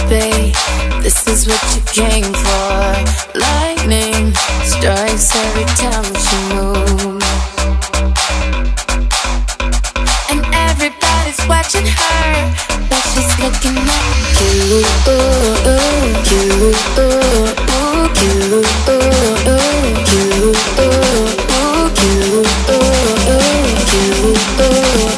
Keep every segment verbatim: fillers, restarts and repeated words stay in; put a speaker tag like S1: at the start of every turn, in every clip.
S1: babe, this is what you came for. Lightning strikes every time she moves, and everybody's watching her, but she's looking at you, ooh, ooh, you, ooh, ooh, you, ooh, ooh, you, ooh, ooh, you, ooh, ooh, you, ooh.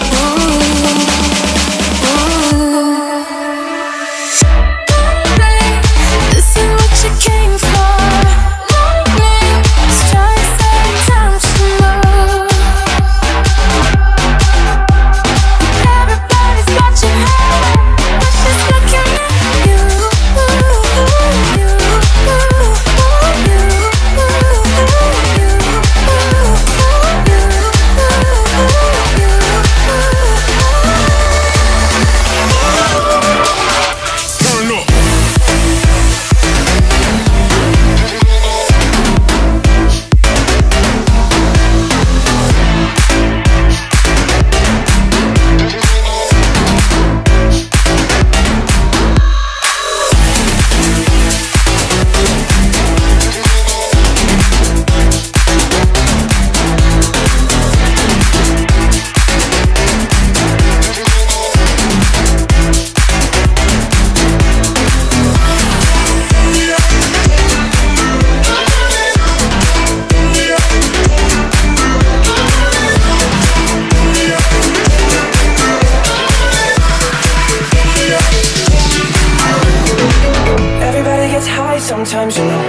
S2: Sometimes, you know,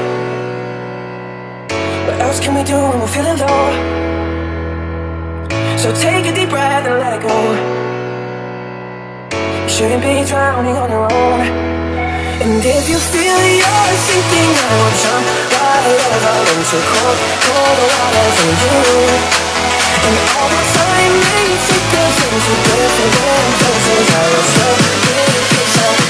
S2: what else can we do when we're feeling low? So take a deep breath and let it go. You shouldn't be drowning on your own. And if you feel you're sinking, I will jump right over into cold, cold water for you. And all the time may take us into different places, I will still be patient.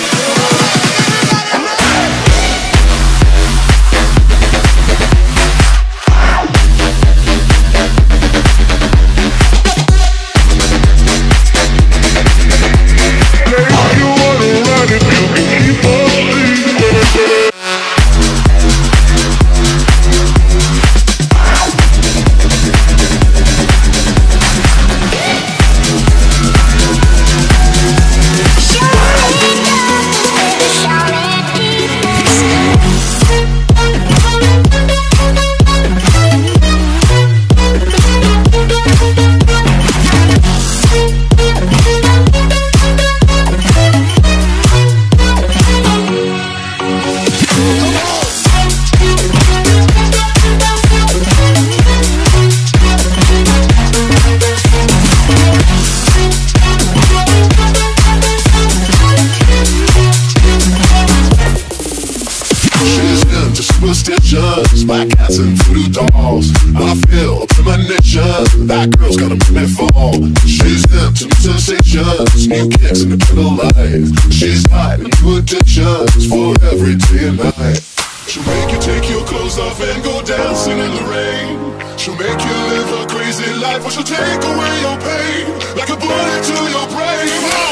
S3: Superstitions, black cats and voodoo dolls. I feel a premonition, that girl's gonna make me fall. She's into new sensations, new kicks in the middle life. She's hot into addictions for every day and night. She'll make you take your clothes off and go dancing in the rain. She'll make you live a crazy life, or she'll take away your pain like a bullet to your brain.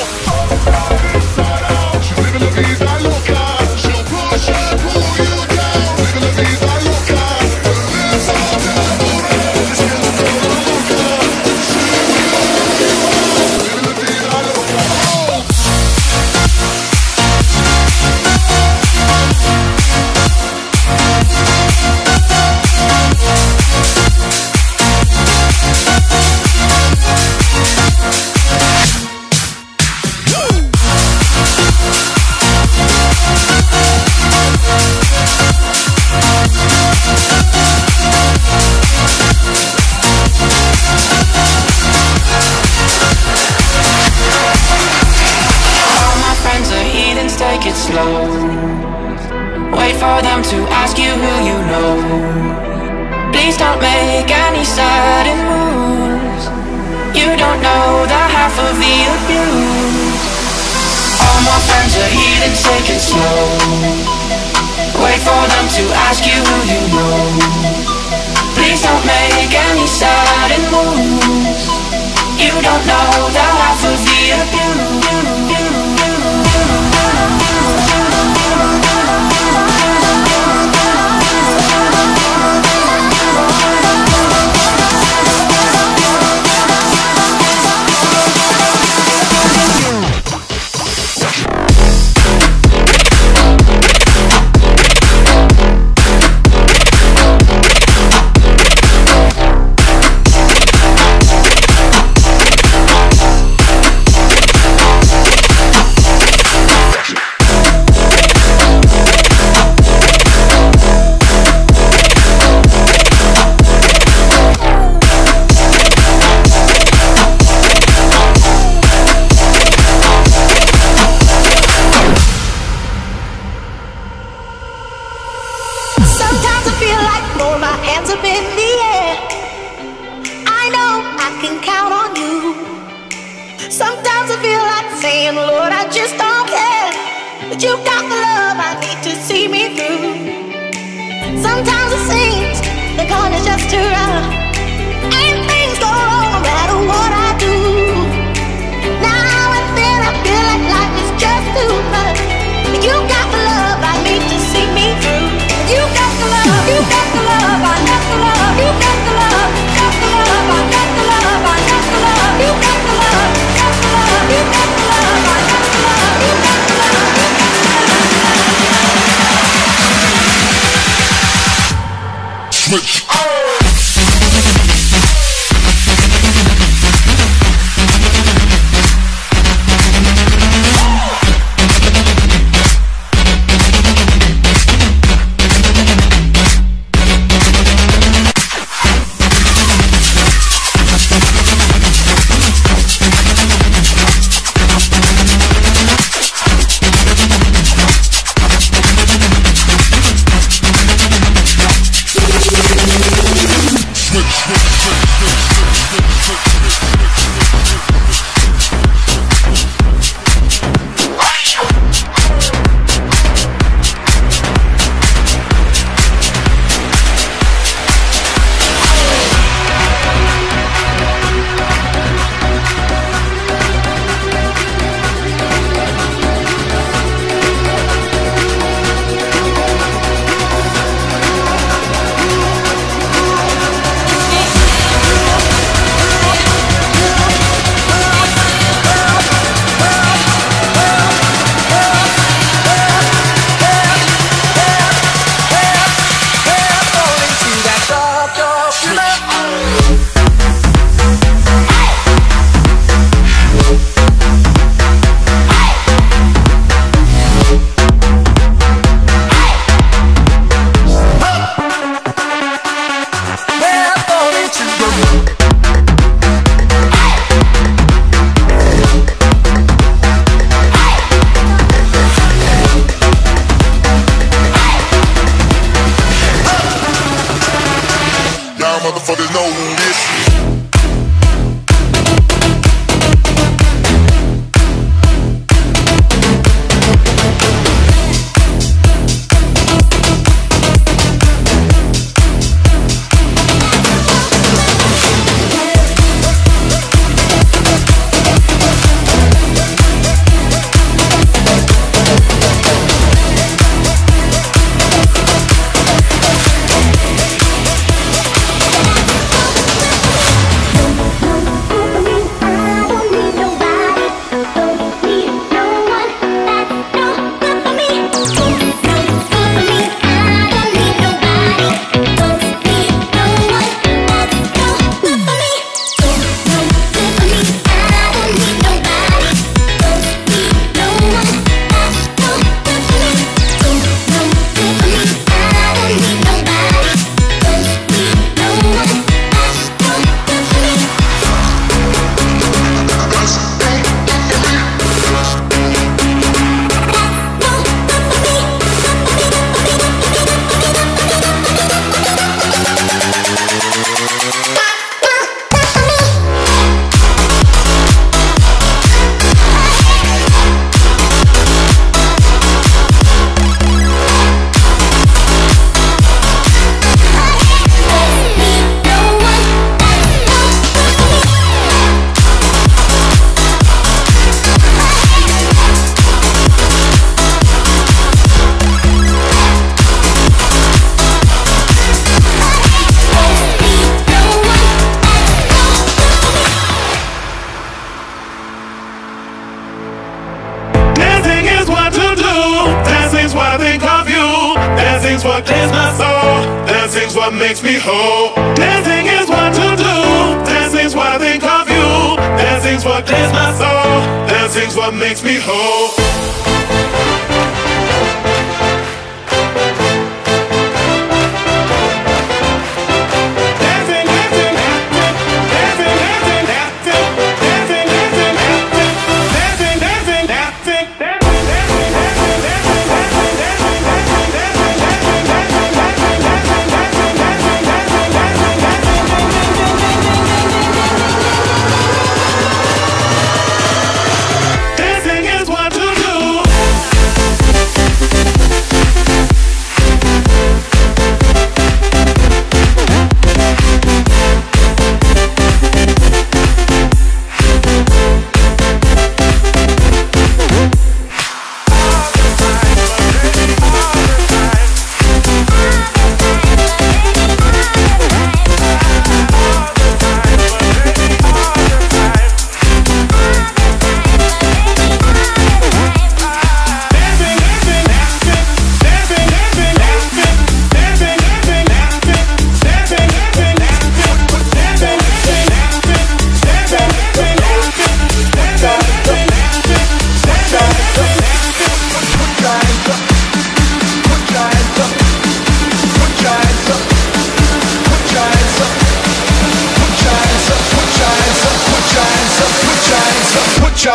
S3: She's living la vida loca. She'll push and pull you down. Living la vida loca. Lives all down the road. She's living la vida loca. Living la vida loca.
S2: Take it slow. Wait for them to ask you who you know. Please don't make any sudden moves. You don't know the half of the abuse. All my friends are heathens, take it slow. Wait for them to ask you who you know. Please don't make any sudden moves. You don't know the half of the abuse.
S4: up in the air. I know I can count on you. Sometimes I feel like saying, Lord, I just don't care, but you got the love I need to see me through. Sometimes it seems the going is just too rough, and things go wrong no matter what I do. Now and then I feel like life is just too much, but you got the love I need to see me through. You got the love, you got the love, I got the love, you got the love, got the love, I got the love, I got the love, you got the love, got the love, you got the love, I got the love, you got the love, you got the love.
S3: Switch. Motherfuckers know this.
S5: what clears my soul. Dancing's what makes me whole. Dancing is what to do. Dancing's what I think of you. Dancing's what clears my soul. Dancing's what makes me whole.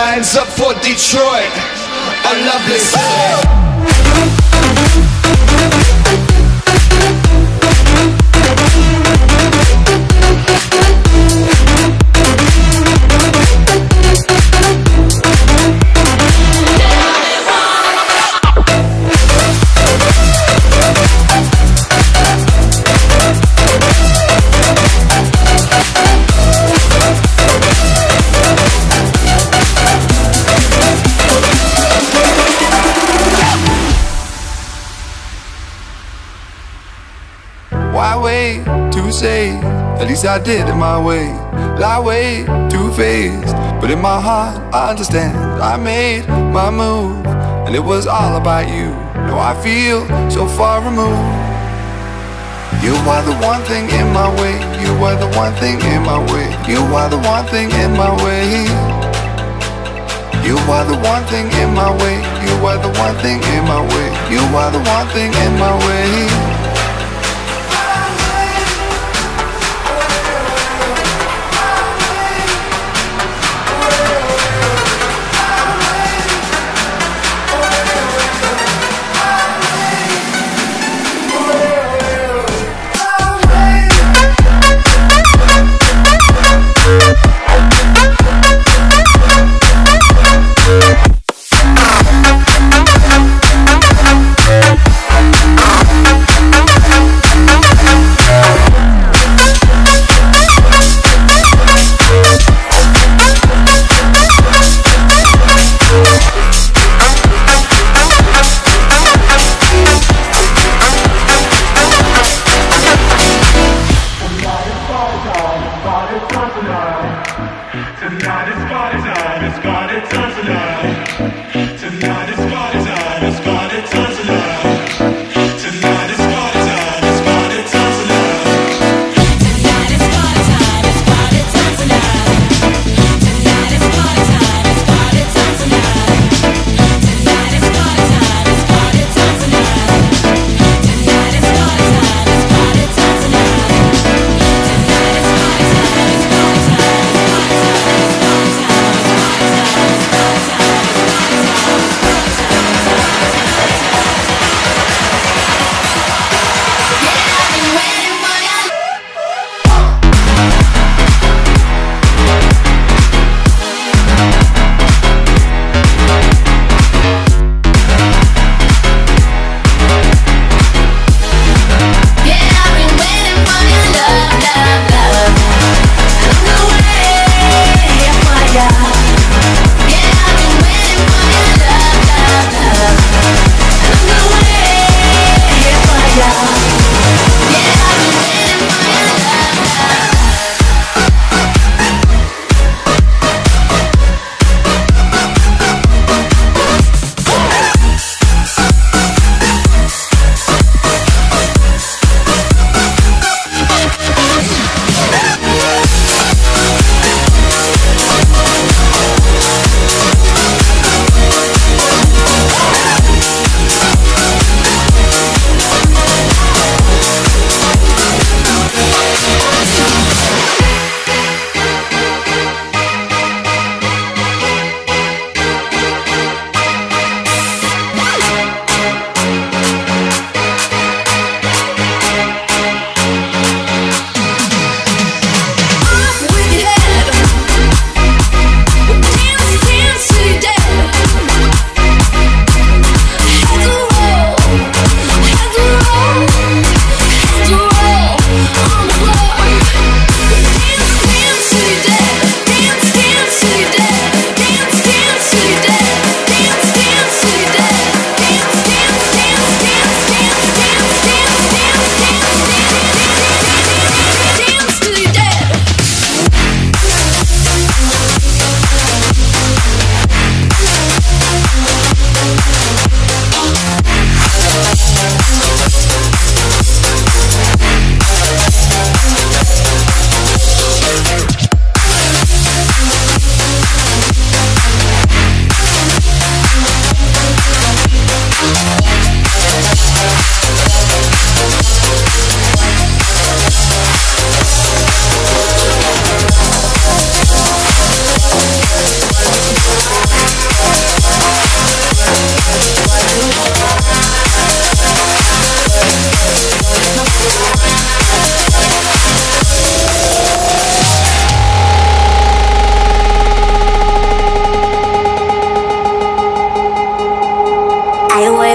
S6: hands up for Detroit, a lovely city.
S7: Why wait to say, at least I did it my way. Lie way too faced, but in my heart I understand. I made my move, and it was all about you. Now I feel so far removed. You are the one thing in my way. You are the one thing in my way. You are the one thing in my way. You are the one thing in my way. You are the one thing in my way. You are the one thing in my way.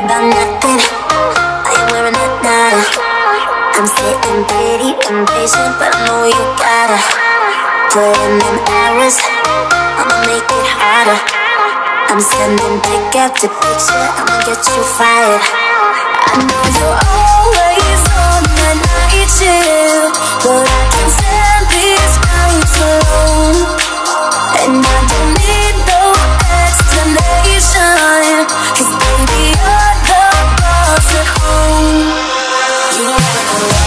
S1: about nothing. I ain't wearing a nada. I'm sitting pretty impatient, but I know you gotta put in them hours. I'ma make it harder. I'm sending pick after picture, I'ma get you fired. I know you're always on the night shift, but I can't stand these nights alone. And I don't need no explanation, 'cause baby you're the boss at home. You don't ever know.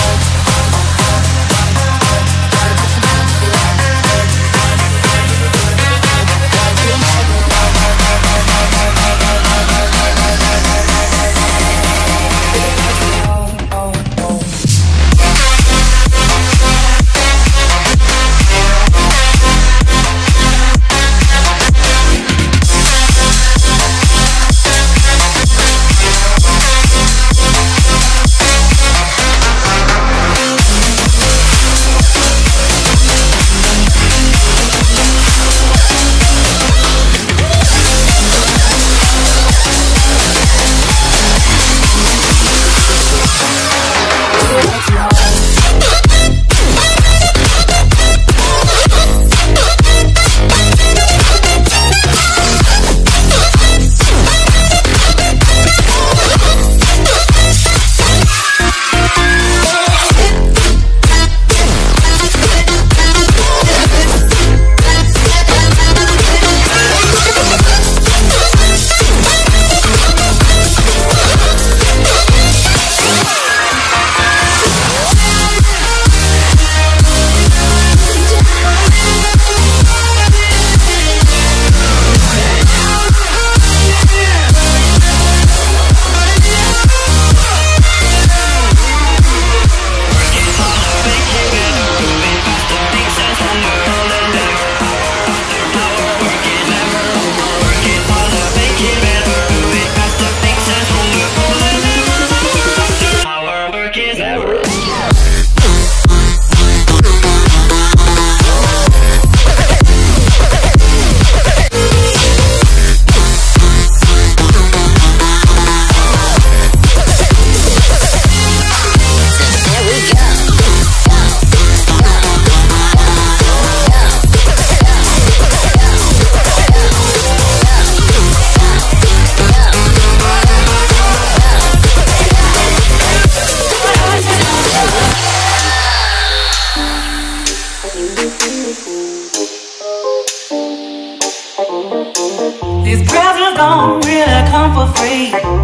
S8: These presents don't really come for free.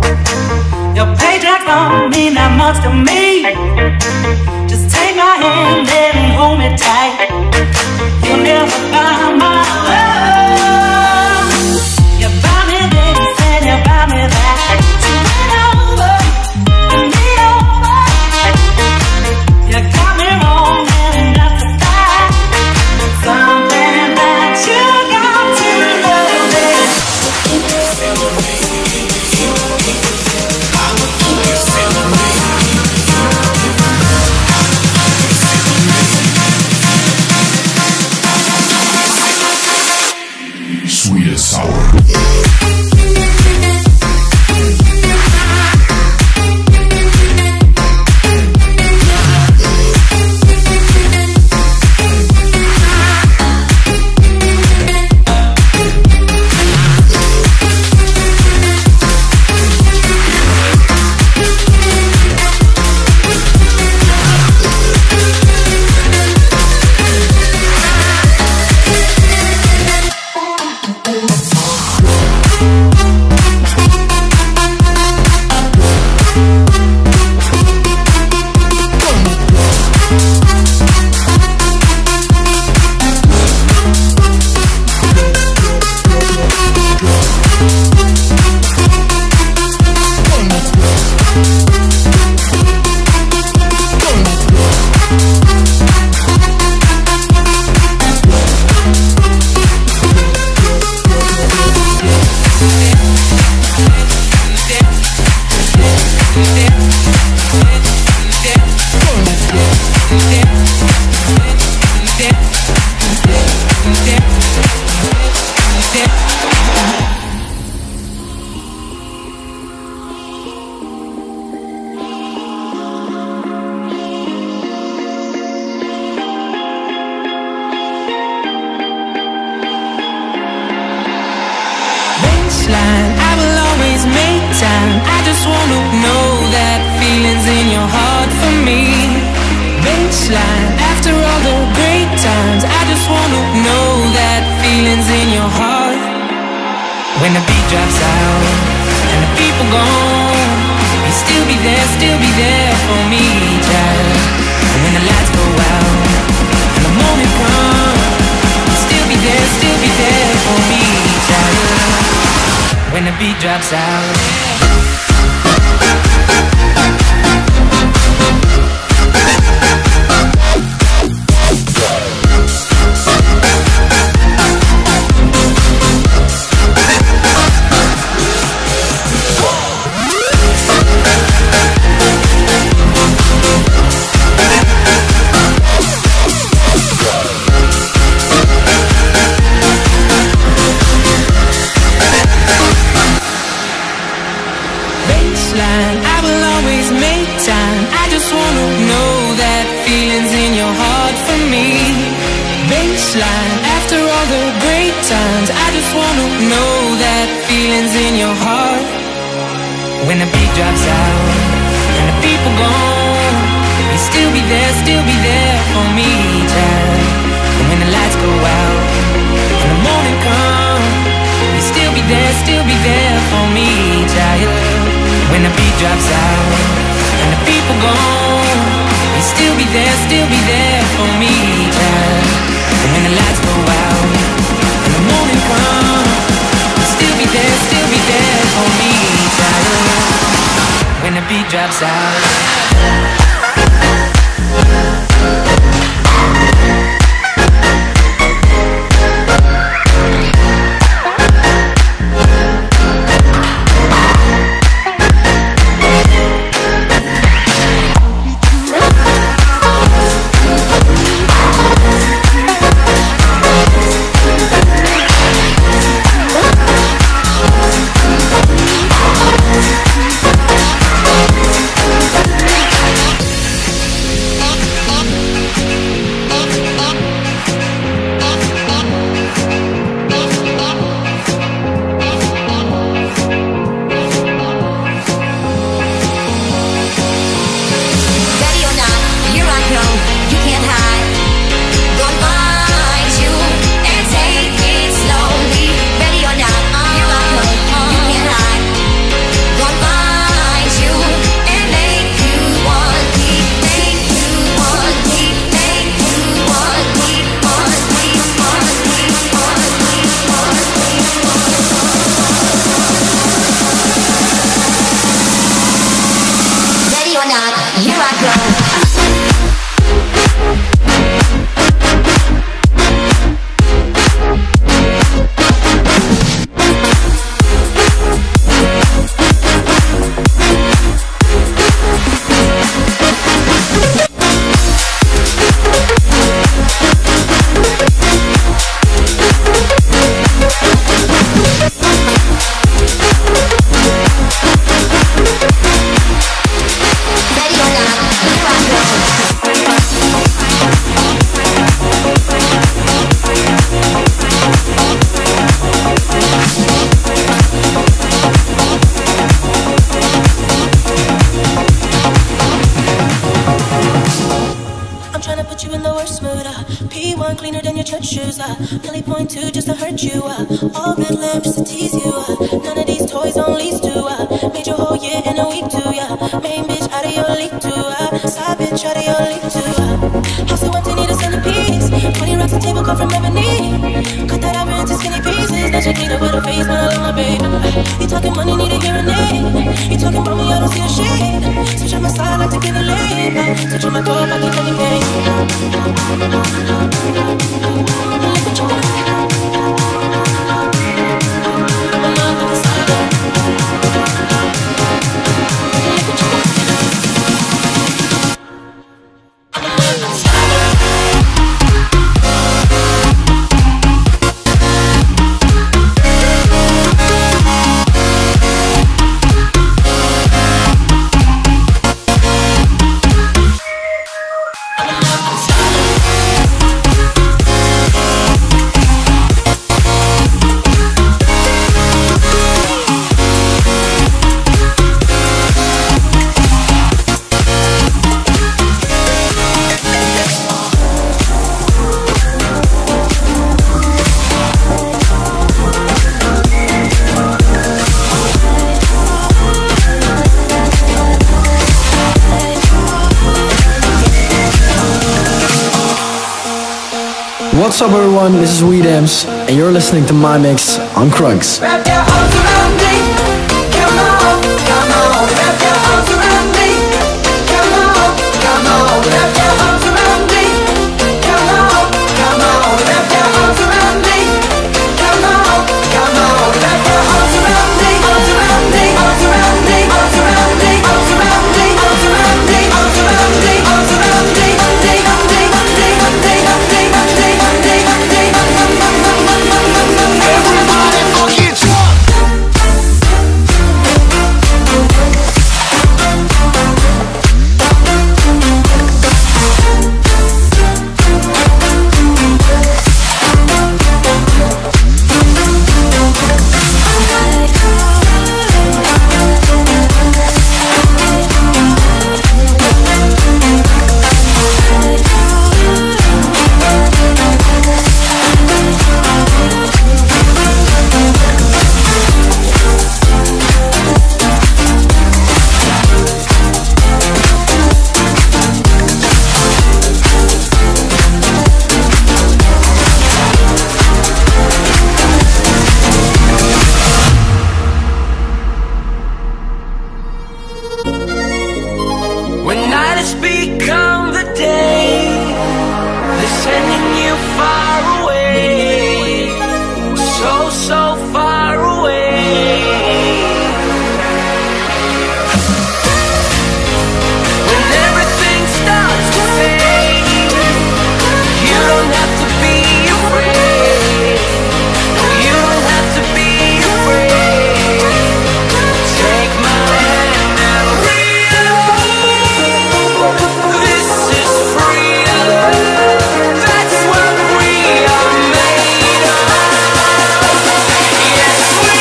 S8: Your paycheck don't mean that much to me. Just take my hand and hold me tight. You'll never buy my love. You buy me this and you buy me that. So run over and me over. You got me wrong and that's a fact. Something that you got to love it.
S2: baseline, I will always make time. I just wanna know that feeling's in your heart for me. Baseline, after all the great times, I just wanna know that feeling's in your heart. When the beat drops out and the people gone, you still be there, still be there for me, child. And when the lights go out and the morning comes, you still be there, still be there for me, child. When the beat drops out. I will always make time. I just wanna know that feeling's in your heart for me. Baseline, after all the great times, I just wanna know that feeling's in your heart. When the beat drops out and the people gone, you still be there, still be there for me, child. And when the lights go out and the morning comes, you still be there, still be there for me, child. When the beat drops out and the people gone, you still be there, still be there for me, child. And when the lights go out and the morning comes, you still be there, still be there for me, child. When the beat drops out.
S9: What's up everyone, this is Weedams, and you're listening to my mix on Krugs.
S8: Wrap your arms around me, come on, come on. Wrap your arms around me, come on, come on. Wrap your arms around me, come on, come on. Wrap your arms around me, come on, come on. Wrap your arms around me, arms around me, arms around me, arms around me, arms around me, arms around me, arms around me, arms around me.
S6: Everybody fucking jump.
S2: When night has become the day, they're sending you far away, so, so far away. When everything starts to fade, you don't have to be afraid. No, you don't have to be afraid. Take my hand and this is freedom. That's what we are made of. Yes, we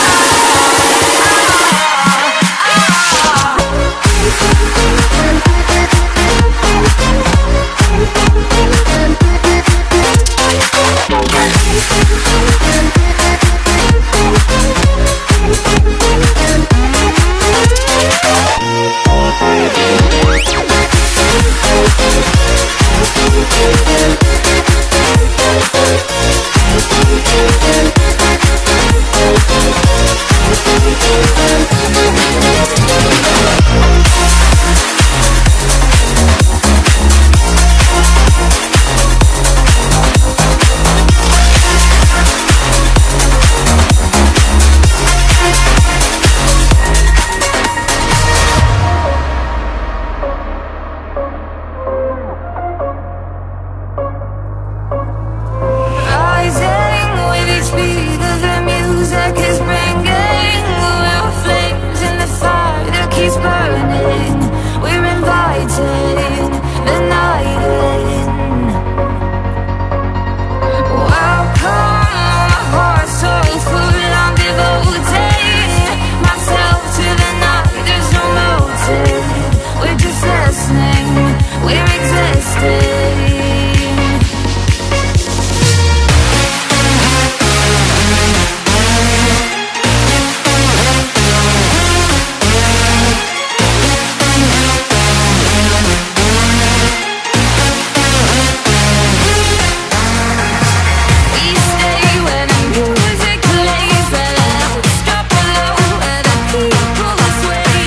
S2: rising with each beat of the music is bringing. We're flames in the fire that keeps burning. We're inviting the night in. Welcome, my heart so full. I'm devoting myself to the night. There's no motive. We're just listening. We're existing. We stay when the music plays, and let's drop below where the people sway.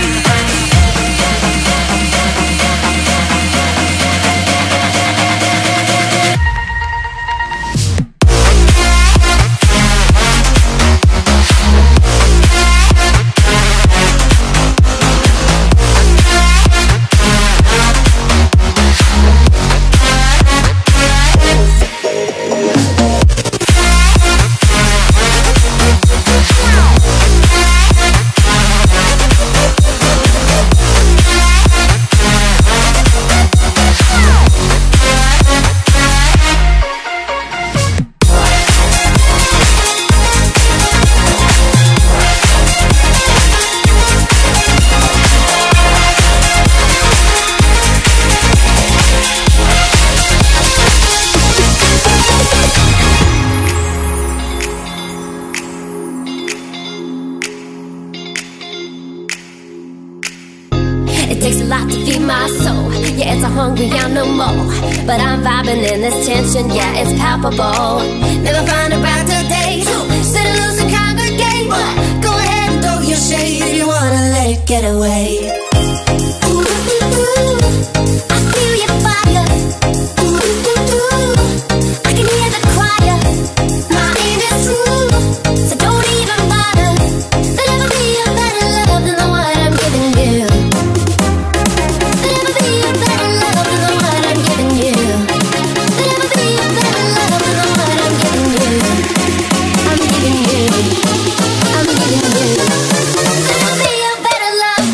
S1: It takes a lot to feed my soul.
S10: Yeah, it's a hungry animal, but I'm vibing in this tension. Yeah, it's palpable. Never find a brighter day. Sit loose and congregate. Go ahead and throw your shade if you wanna let it get away. Ooh, ooh, ooh, I feel your fire. Ooh, ooh, ooh, I can hear the choir. My aim is true, so don't even bother. There'll never be a better love than the one I'm giving you. There'll never be a better love than the one I'm giving you. There'll never be a better love than the one I'm giving you. I'm giving you. I'm giving you. There'll never be a better love.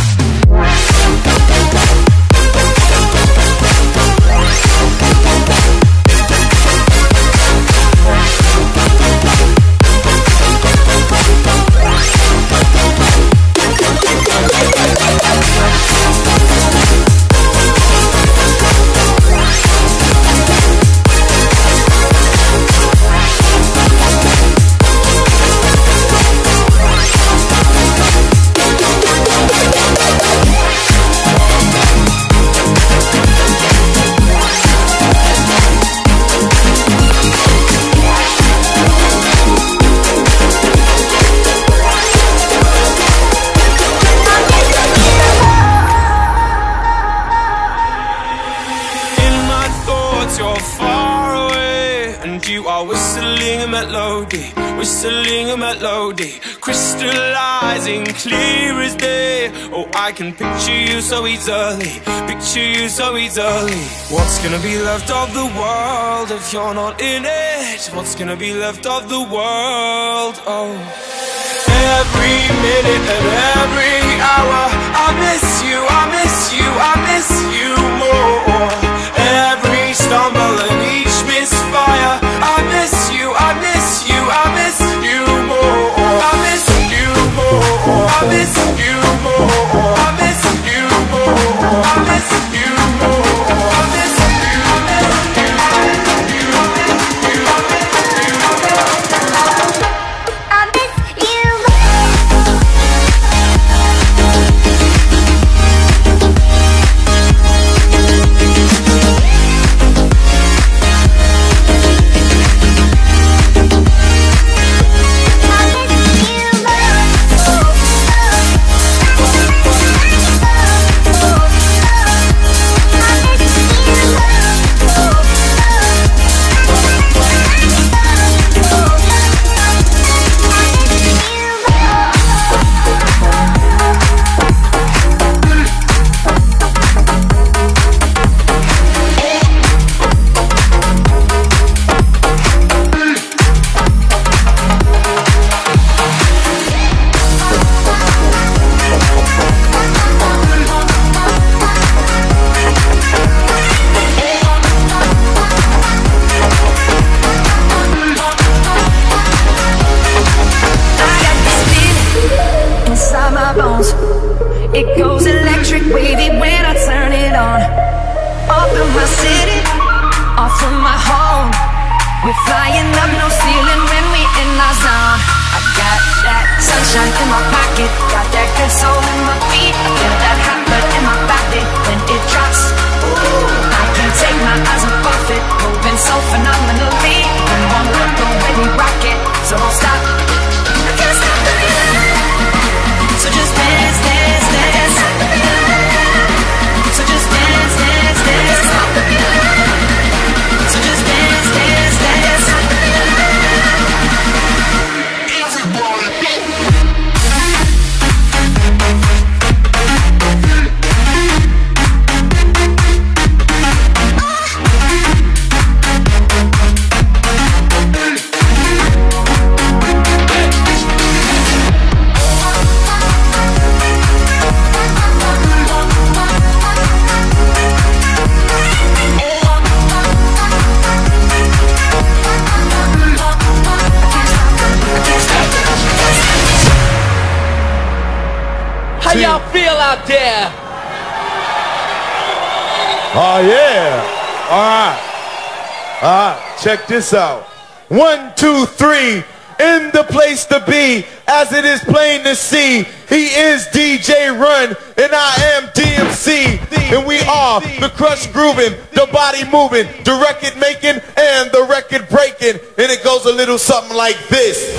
S11: Whistling a melody, crystallizing clear as day. Oh, I can picture you so easily, picture you so easily. What's gonna be left of the world if you're not in it? What's gonna be left of the world? Oh, every minute and every hour, I miss you, I miss you, I miss you more. Every stumble and each misfire, I miss you, I miss you, I miss you more. I miss you more. I miss you more. I miss you more. I miss you more. I miss you. I miss you. I miss you. I miss you. I miss you. It goes electric wavy when I turn it on. Up in my city, off from my home. We're flying up, no ceiling when we in our zone. I got that sunshine in my pocket, got that good soul in my feet. I feel that hot blood in my body when it drops. Ooh, I can't take my eyes off it, moving so phenomenally. In one look, the way we rock it, so don't stop. I can't stop the feeling. So just dance, dance, dance. So just dance, dance, dance. So just dance, dance, dance.
S12: How y'all feel out there?
S13: Oh yeah. All right. All right. Check this out. One, two, three. in the place to be, as it is plain to see. He is D J Run, and I am D M C. And we are the crush grooving, the body moving, the record making, and the record breaking. And it goes a little something like this.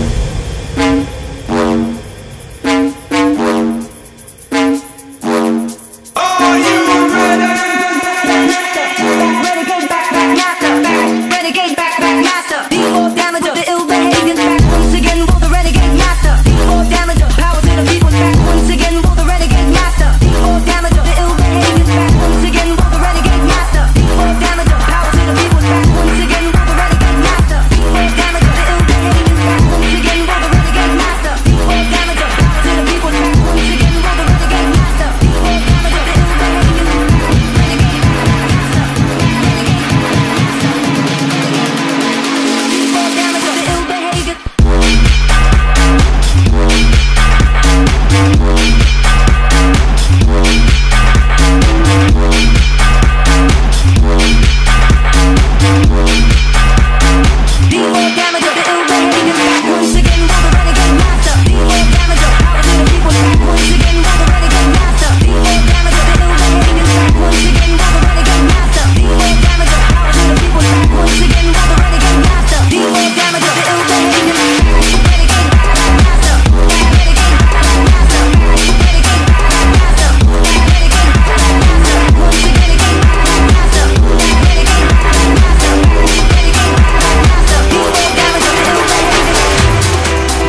S8: Are you ready? Renegade back, back, master. Renegade back, back, master. D four damager, the ill behavior back once again for the renegade master. D four damager, power to the people back once again for the renegade master. D four damager, the ill behavior back once again for the renegade master. D four damager, power to the people back once again for the renegade master. D four damager, the ill behavior back once again for the renegade master. D four damager, power to the people back once again for the renegade master. D four damager, the ill behavior back renegade master. D four damager, the ill behavior. D four damager, the ill behavior back once again for the renegade master. D four damager, power to the people back once again for the renegade master. D four damager, the ill behavior back once again for the renegade master. D four damager, power to the people back once again for the renegade master. D four damager, the ill behavior back renegade master. Renegade master. Renegade master. Renegade master. Once again, renegade master. Renegade master. Renegade master. D four damager, the ill behavior.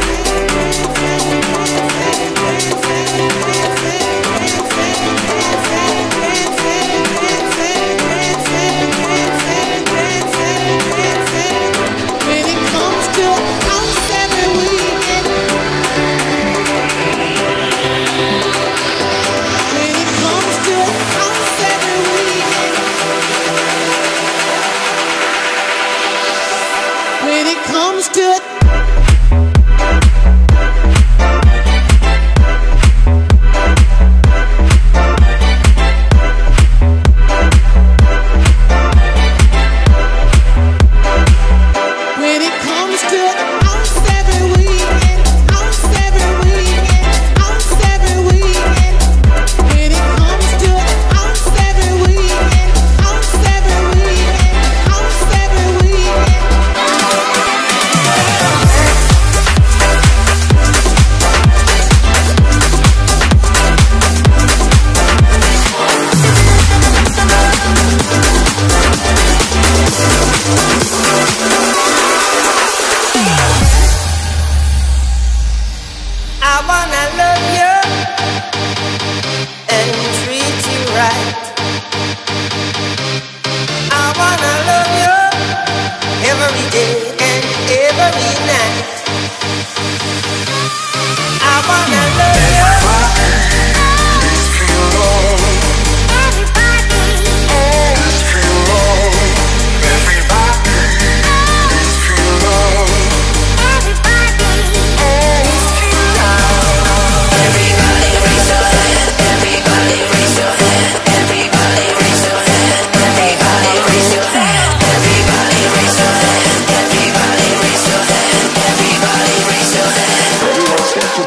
S4: When it comes to house every weekend, when it comes to house every weekend, when it comes to When it comes to house every weekend, house every weekend, house every weekend. When it comes to house every weekend, house every weekend, house every weekend.
S14: I wanna love you and treat you right. I wanna love you every day and every night. I wanna love you.
S3: Everybody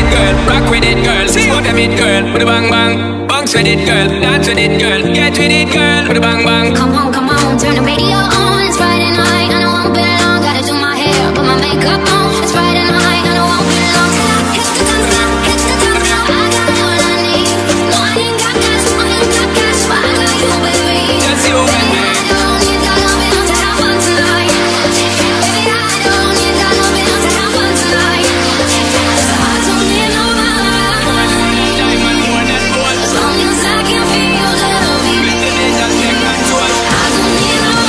S11: girl, rock with it, girl. See what I mean, girl, with a bang bang. Bounce with it, girl, dance with it, girl. Get with it, girl, with a bang bang.
S10: Come on, come on, turn the radio on. It's Friday night, and I won't be long. Gotta do my hair, put my makeup on. It's Friday night, and I won't be long. Hit the dance now, hit the dance now. I got all I need. No, I ain't got cash, I ain't got cash, but I got you, baby.
S11: Just you, baby.
S10: I don't need that loving to have fun tonight. Baby, I don't need that loving to have fun tonight. I don't need no man. As long as I can feel the beat. I don't need no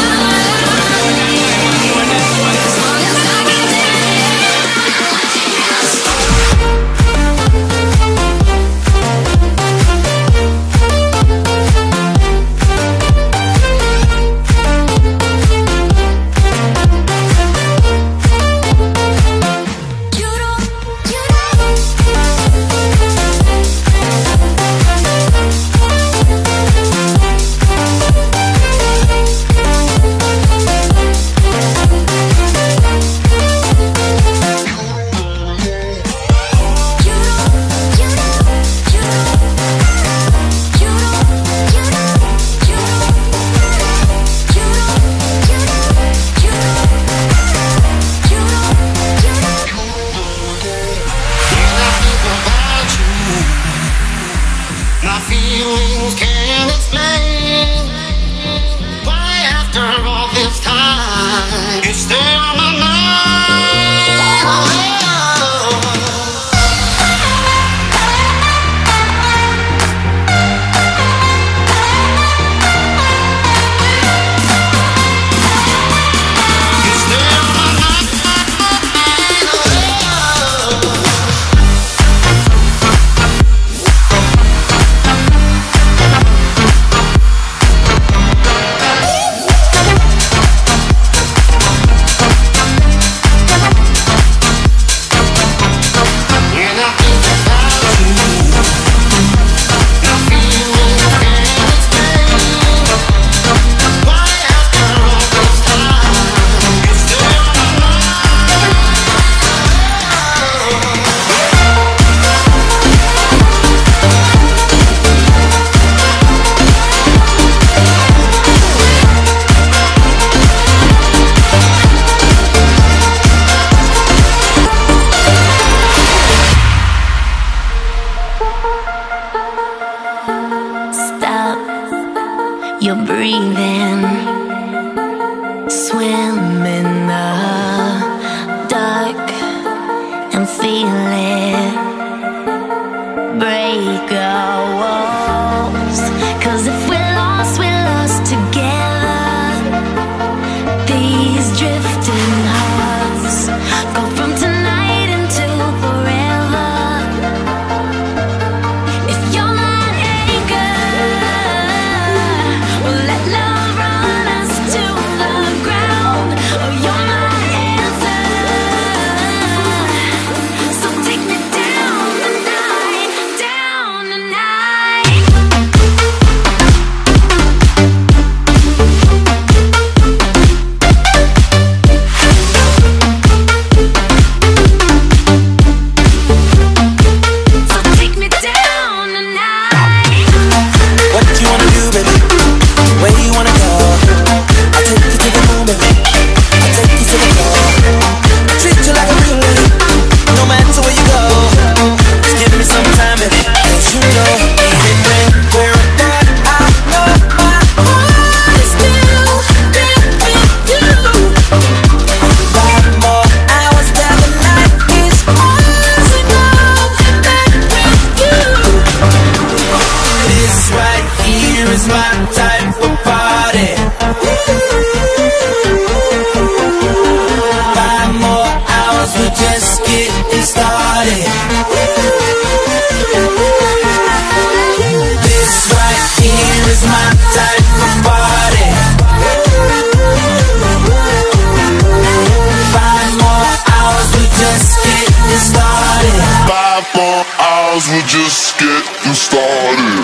S1: You're breathing, swim in the dark and feel it break our walls. 'Cause if we're lost, we're lost together. These drifting hearts go from tonight into forever. If you're not anchor, well, let love run us to the ground. Oh, you're my answer. So take me down tonight, down tonight. So take me down tonight.
S15: What you wanna do, baby? Where you wanna go? I'll take you to the moon, baby. I'll take you to the floor. Treat you like a real lady, no matter where you go. Just give me some time, baby. 'Cause you know, even when we're apart, I know my heart is still there with you. Five more hours down the night is ours, and I'll be back with you. This right here is my type of party. Five more hours, we're just getting started. This right here is my type of party. Five more hours, we're just getting started.
S3: Five more hours, we're just getting started.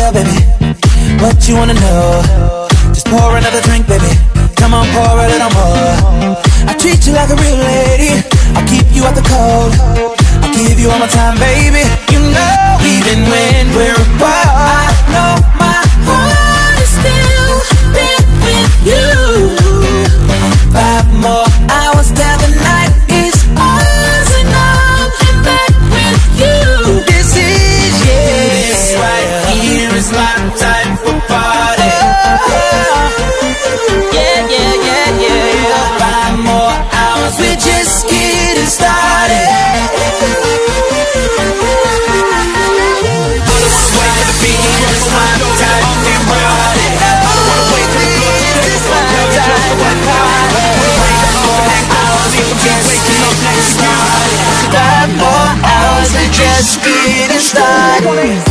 S15: tell, baby? What you wanna know? Just pour another drink, baby. Come on, pour a little more. I treat you like a real lady. I'll keep you out the cold. I'll give you all my time, baby. You know, even when we're apart, I know my heart is still there with you. Five more hours down the night is ours, and I'm in bed with you. This is, yeah, this right here is my type of party. Yeah, yeah, yeah, yeah. Five more hours, we're just getting started. Five more hours and just getting started.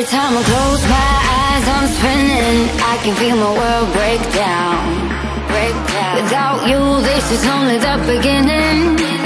S16: Every time I close my eyes, I'm spinning. I can feel my world break down, break down. Without you, this is only the beginning.